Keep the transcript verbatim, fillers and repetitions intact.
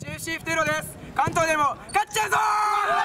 ジェーエフシー フテロです。関東でも勝っちゃうぞー。